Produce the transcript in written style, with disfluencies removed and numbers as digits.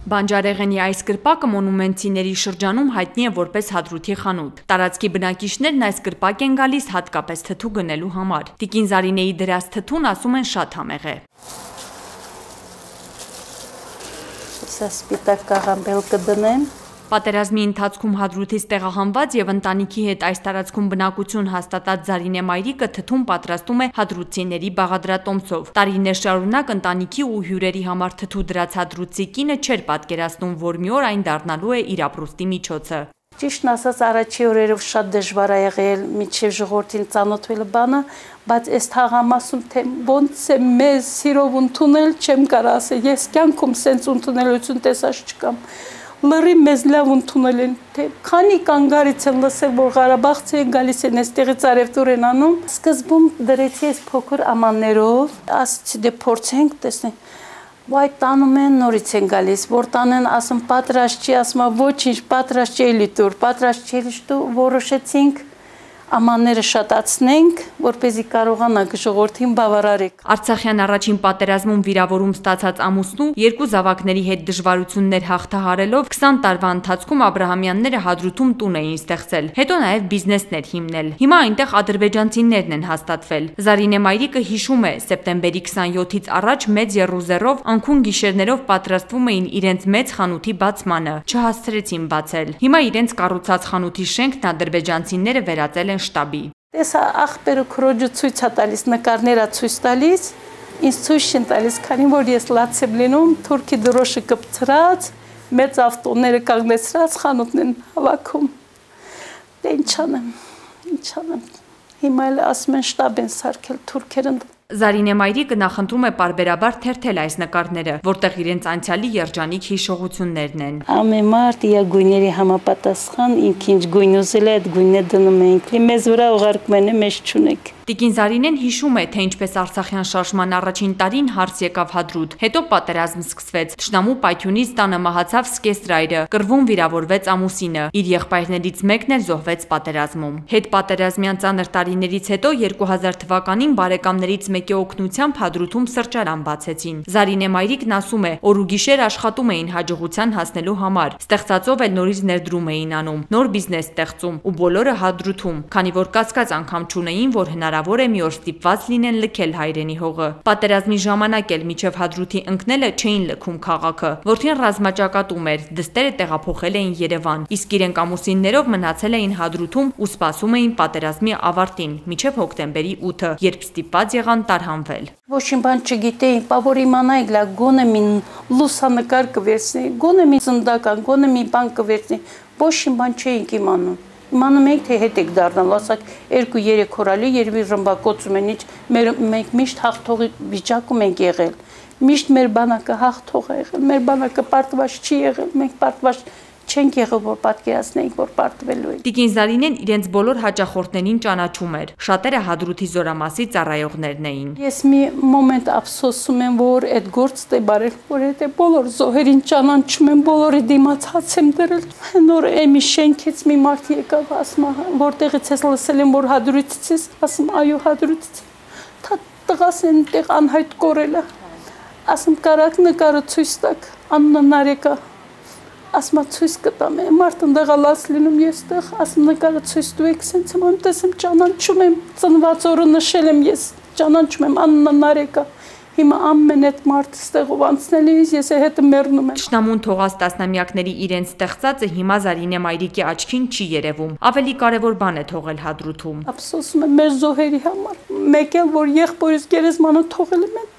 Բանջարեղենի այս կրպակը մոնումենտցիների շրջանում հայտնի է որպես Հադրութի խանութ։ Տարածքի բնակիչներն այս կրպակ են գալիս հատկապես թթու գնելու համար։ Տիկին Զարինեի դրած թթուն ասում են շատ համեղ է։ Սա սպիտակ կաղամբել կդնեմ։ Պատերազմի ընթացքում Հադրութից տեղահանված եւ ընտանիքի հետ այս տարածքում բնակություն հաստատած Զարինե մայրիկը թթուն պատրաստում է հադրութցիների բաղադրատոմսով։ Տարիներ շարունակ ընտանիքի ու հյուրերի համար թթու դրած հադրութցի կինը չէր պատկերացնում, որ մի օր այն դառնալու է իր ապրուստի միջոցը։ Ճիշտն ասած, առաջի օրերով շատ դժվար է եղել մինչև ժողովրդին ծանոթվելը բանը, բայց այս թաղամասում թե ոնց է մեզ սիրով ընդունել, չեմ կարող ասել, ես կյանքում սենց ընդունելություն տեսած չկամ։ Լրի մեզ լավ ընդունել են, թե քանի կանգարից են լսել, որ Ղարաբաղցի են գալիս են այստեղից արևտուր են անում։ Սկզբում դրեցի այս փոքր ամաններով, ասեցի դե փորձենք, տեսնենք։ Վայ տանում են, նորից են գալիս, որ տանեն, ասում պատրաստ չի, ասում ոչինչ, պատրաստ չի լիտուր, պատրաստ չի լիտու, որոշեցինք ամանները շատացնենք, որպեսզի կարողանանք ժողովրդին բավարարենք։ Արցախյան առաջին պատերազմում վիրավորում ստացած ամուսնու երկու զավակների հետ դժվարություններ հաղթահարելով 20 տարվա ընթացքում Աբրահամյանները Հադրութում տուն էին ստեղծել, հետո նաև բիզնեսներ հիմնել։ Հիմա այնտեղ ադրբեջանցիներն են հաստատվել։ Զարինե մայրիկը հիշում է, սեպտեմբերի 27-ից առաջ մեծ եռուզեռով անքուն գիշերներով պատրաստվում էին իրենց մեծ խանութի բացմանը, չհասցրեցին բացել։ Հիմա իրենց կառուցած խանութի շենքն ադրբեջանցիները վերածել են շտաբի։ Տեսա աղբերը քրոջը ցույց է տալիս, նկարներ է ցույց տալիս, ինձ ցույց չեն տալիս, քանի որ ես լաց եմ լինում, թուրքի դրոշը կպցրած, մեծ ավտոները կանգնեցրած խանութն են հավաքում։ Դե ինչ անեմ։ Հիմա էլ ասում են շտաբ են սարքել թուրքերը։ Զարինե մայրիկը նախընտրում է պարբերաբար թերթել այս նկարները, որտեղ իրենց անցյալի երջանիկ հիշողություններն են։ Ամեն մարդ իր գույների համապատասխան ինք ինչ գույն ուզել է, այդ գույնը դնում ենք։ Մեզ վրա ուղարկում են, մեզ չունեք։ Տիկին Զարինեն հիշում է, թե ինչպես Արցախյան շարժման առաջին տարին հարց եկավ Հադրութ, հետո պատերազմ սկսվեց, թշնամու պայթյունից տանը մահացավ սկեստրայրը, կռվում վիրավորվեց ամուսինը, իր եղբայրներից մեկն էլ զոհվեց պատերազմում։ Հետպատերազմյան ծանր տարիներից հետո 2000 թվականին բարեկամներից մեկի օգնությամբ Հադրութում սրճարան բացեցին։ Զարինե մայրիկն ասում է, օր ու գիշեր աշխատում էին հաջողության հասնելու համար, ստեղծածով էլ նորից ներդրում էին անում, նոր բիզնես ստեղծում ու բոլորը Հադրութում, քանի որ կասկած անգամ չունեին, որ հնարավոր է մի օր ստիպված լինեն լքել հայրենի հողը։ Պատերազմի ժամանակ էլ միջև Հադրութի ընկնելը չէին լքում քաղաքը։ Որդին ռազմաճակատում էր, դստերը տեղափոխել էին Երևան, իսկ իրենք ամուսիններով մնացել էին Հադրութում ու սպասում էին պատերազմի ավարտին, միջև հոկտեմբերի 8-ը, երբ ստիպված եղան տարհանվել։ Ոչինչ բան չգիտեին, բավոր իմանայինք, լա գոնե մի լուսանկար կվերցնի, գոնե մի ծնդական, գոնե մի բան կվերցնի, ոչինչ բան չէինք իմանում։ Իմանում ենք, թե հետ եք դառնալ, ասակ 2-3 օրալի երևի ռմբակոծում են, մենք միշտ հաղթողի վիճակում ենք եղել, միշտ մեր բանակը հաղթող է եղել, մեր բանակը պարտված չի եղել, մենք պարտված չենք եղել, որ պատկերացնենք, որ պարտվելու ենք։ Տիկին Զարինեն իրենց բոլոր հաճախորդներին ճանաչում էր, շատերը Հադրութի զորամասի ծառայողներն էին։ Ես մի մոմենտ ափսոսում եմ, որ այդ գործը դե բարել, որ այդ բոլոր զոհերին ճանաչում եմ, բոլորի դիմաց հաց եմ դրել։ Նոր էմի շենքից մի մարդ եկավ, ասում որտեղից ես լսել եմ, որ Հադրութից ես, ասում այո Հադրութից։ Թա տղաս այնտեղ անհայտ կորել է։ Ասում կարակ նկարը ցույց տաք, Աննա Նարեկա։ Ասում ցույց կտամ, մարդ ընդեղալած լինում ես տեղ, ասում նկարը ցույց տուեք, սենց եմ տեսեմ ճանաչում եմ, ծնված օրը նշել եմ ես, ճանաչում եմ Աննա Նարեկա։ Հիմա ամեն այդ մարդը ստեղով անցնելիս ես հետը մեռնում եմ։ Թշնամուն թողած տասնամյակների իրենց ստեղծածը հիմա Զարինե մայրիկի աչքին չի երևում։ Ավելի կարևոր բան է թողել Հադրութում։ Ափսոսում եմ մեր զոհերի համար, մեկ էլ որ եղբորիս գերեզմանը թողել եմ